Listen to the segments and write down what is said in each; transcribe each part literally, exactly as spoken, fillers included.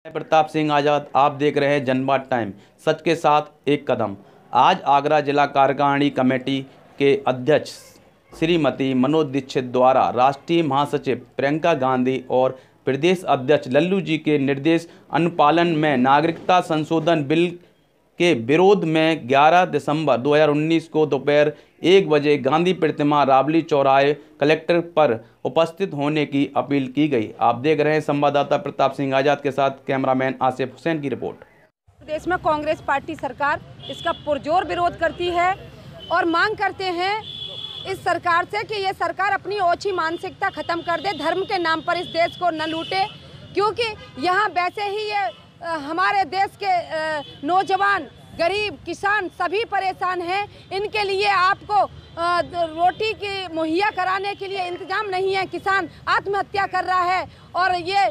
प्रताप सिंह आजाद, आप देख रहे हैं जनबात टाइम, सच के साथ एक कदम। आज आगरा जिला कार्यकारिणी कमेटी के अध्यक्ष श्रीमती मनोज दीक्षित द्वारा राष्ट्रीय महासचिव प्रियंका गांधी और प्रदेश अध्यक्ष लल्लू जी के निर्देश अनुपालन में नागरिकता संशोधन बिल के विरोध में ग्यारह दिसंबर दो हज़ार उन्नीस को दोपहर एक बजे गांधी प्रतिमा रावली चौराहे कलेक्टर पर उपस्थित होने की अपील की गई। आप देख रहे हैं संवाददाता प्रताप सिंह आजाद के साथ कैमरामैन आसिफ हुसैन की रिपोर्ट। प्रदेश में कांग्रेस पार्टी सरकार इसका पुरजोर विरोध करती है और मांग करते हैं इस सरकार से कि ये सरकार अपनी ओछी मानसिकता खत्म कर दे, धर्म के नाम पर इस देश को न लूटे, क्योंकि यहाँ वैसे ही ये हमारे देश के नौजवान, गरीब, किसान सभी परेशान हैं। इनके लिए आपको रोटी की मुहैया कराने के लिए इंतजाम नहीं है। किसान आत्महत्या कर रहा है और ये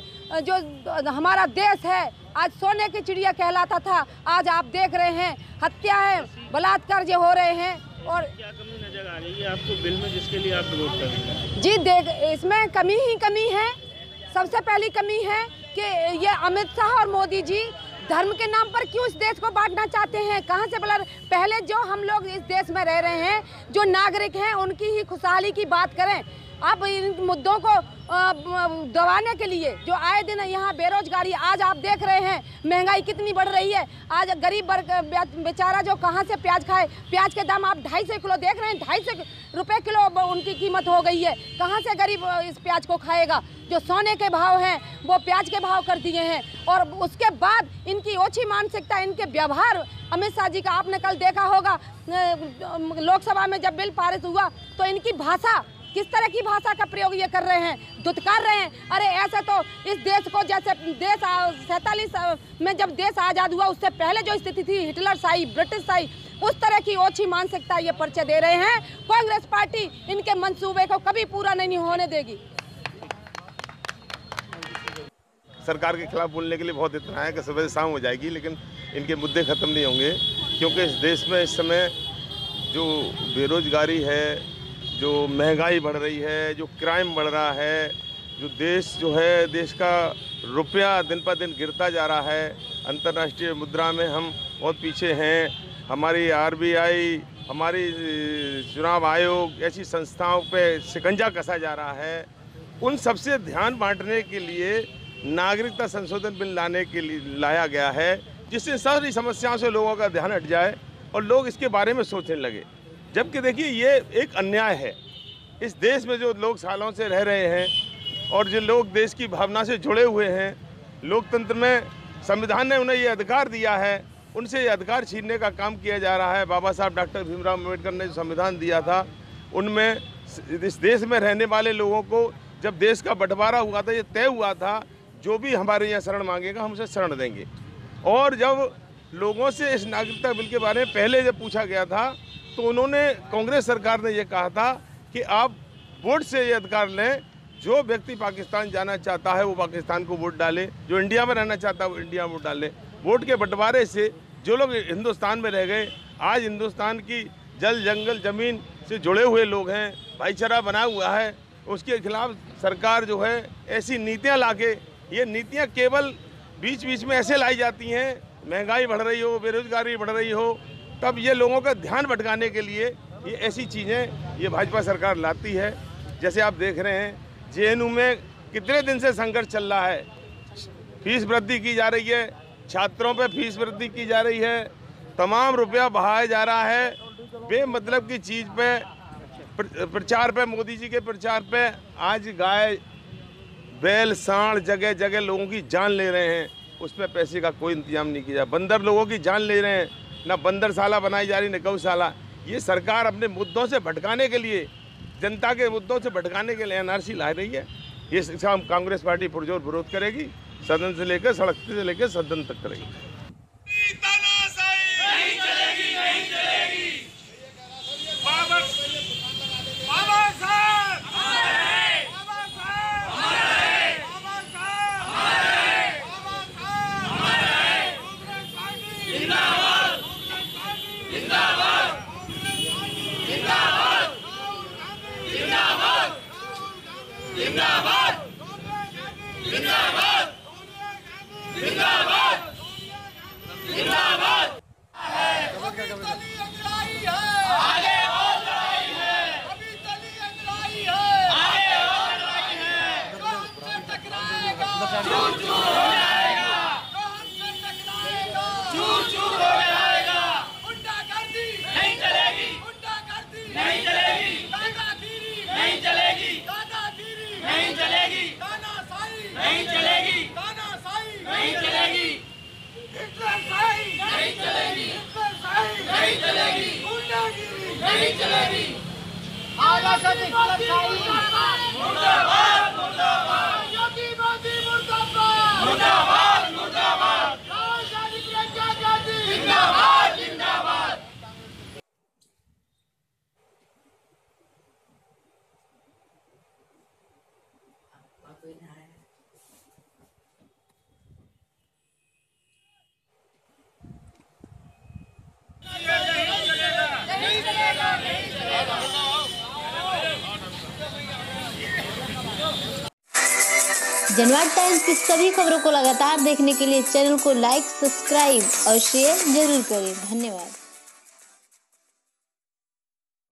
जो हमारा देश है आज सोने की चिड़िया कहलाता था, आज आप देख रहे हैं हत्या है, बलात्कार जो हो रहे हैं। और क्या कमी नजर आ रही है आपको बिल में जिसके लिए आप विरोध कर रहे हैं? जी देख, इसमें कमी ही कमी है। सबसे पहली कमी है कि ये अमित शाह और मोदी जी धर्म के नाम पर क्यों इस देश को बांटना चाहते हैं? कहाँ से बोला? पहले जो हम लोग इस देश में रह रहे हैं, जो नागरिक हैं, उनकी ही खुशहाली की बात करें। अब इन मुद्दों को दबाने के लिए जो आए दिन यहाँ बेरोजगारी, आज आप देख रहे हैं महंगाई कितनी बढ़ रही है। आज गरीब वर्ग बेचारा जो कहाँ से प्याज खाए, प्याज के दाम आप ढाई सौ किलो देख रहे हैं, ढाई सौ रुपये किलो उनकी कीमत हो गई है। कहाँ से गरीब इस प्याज को खाएगा? जो सोने के भाव हैं वो प्याज के भाव कर दिए हैं। और उसके बाद इनकी ओछी मानसिकता, इनके व्यवहार, अमित शाह जी का आपने कल देखा होगा लोकसभा में जब बिल पारित हुआ तो इनकी भाषा, किस तरह की भाषा का प्रयोग ये कर रहे हैं, दुत्कार रहे हैं। अरे ऐसे तो इस देश को, जैसे देश सैंतालीस में जब देश आज़ाद हुआ उससे पहले जो स्थिति थी, हिटलर शाही, ब्रिटिश शाही, उस तरह की ओछी मानसिकता ये परिचय दे रहे हैं। कांग्रेस पार्टी इनके मंसूबे को कभी पूरा नहीं होने देगी। सरकार के खिलाफ बोलने के लिए बहुत इतना है कि सुबह से शाम हो जाएगी, लेकिन इनके मुद्दे ख़त्म नहीं होंगे, क्योंकि इस देश में इस समय जो बेरोजगारी है, जो महंगाई बढ़ रही है, जो क्राइम बढ़ रहा है, जो देश जो है, देश का रुपया दिन पर दिन गिरता जा रहा है। अंतर्राष्ट्रीय मुद्रा में हम बहुत पीछे हैं। हमारी आर बी आई, हमारी चुनाव आयोग, ऐसी संस्थाओं पे शिकंजा कसा जा रहा है। उन सबसे ध्यान बांटने के लिए नागरिकता संशोधन बिल लाने के लिए लाया गया है, जिससे सारी समस्याओं से लोगों का ध्यान हट जाए और लोग इसके बारे में सोचने लगे। जबकि देखिए, ये एक अन्याय है। इस देश में जो लोग सालों से रह रहे हैं और जो लोग देश की भावना से जुड़े हुए हैं, लोकतंत्र में संविधान ने उन्हें ये अधिकार दिया है, उनसे ये अधिकार छीनने का काम किया जा रहा है। बाबा साहब डॉक्टर भीमराव अम्बेडकर ने जो संविधान दिया था, उनमें इस देश में रहने वाले लोगों को, जब देश का बंटवारा हुआ था, ये तय हुआ था जो भी हमारे यहाँ शरण मांगेगा हम उसे शरण देंगे। और जब लोगों से इस नागरिकता बिल के बारे में पहले जब पूछा गया था तो उन्होंने, कांग्रेस सरकार ने ये कहा था कि आप वोट से ये अधिकार लें, जो व्यक्ति पाकिस्तान जाना चाहता है वो पाकिस्तान को वोट डाले, जो इंडिया में रहना चाहता है वो इंडिया में वोट डाले। वोट के बंटवारे से जो लोग हिंदुस्तान में रह गए, आज हिंदुस्तान की जल, जंगल, ज़मीन से जुड़े हुए लोग हैं, भाईचारा बना हुआ है, उसके खिलाफ सरकार जो है ऐसी नीतियाँ ला के, ये नीतियाँ केवल बीच बीच में ऐसे लाई जाती हैं, महंगाई बढ़ रही हो, बेरोजगारी बढ़ रही हो, तब ये लोगों का ध्यान भटकाने के लिए ये ऐसी चीज़ें ये भाजपा सरकार लाती है। जैसे आप देख रहे हैं जे एन यू में कितने दिन से संघर्ष चल रहा है, फीस वृद्धि की जा रही है, छात्रों पे फीस वृद्धि की जा रही है, तमाम रुपया बहाया जा रहा है बेमतलब की चीज़ पे, प्रचार पे, मोदी जी के प्रचार पे। आज गाय, बैल, सांड जगह जगह लोगों की जान ले रहे हैं, उस पर पैसे का कोई इंतजाम नहीं किया। बंदर लोगों की जान ले रहे हैं, ना बंदरशाला बनाई जा रही, न गौशाला। ये सरकार अपने मुद्दों से भटकाने के लिए, जनता के मुद्दों से भटकाने के लिए एन आर सी ला रही है। ये काम कांग्रेस पार्टी पुरजोर विरोध करेगी, सदन से लेकर, सड़क से लेकर सदन तक करेगी। जिंदाबाद जिंदाबाद जिंदाबाद नहीं चलेगी, नहीं चलेगी, नहीं चलेगी। मुर्दाबाद, मुर्दाबाद, योगी मोदी मुर्दाबाद, मुर्दाबाद, मुर्दाबाद, जिंदाबाद, जिंदाबाद। जनवाद टाइम्स की सभी खबरों को लगातार देखने के लिए चैनल को लाइक, सब्सक्राइब और शेयर जरूर करें। धन्यवाद।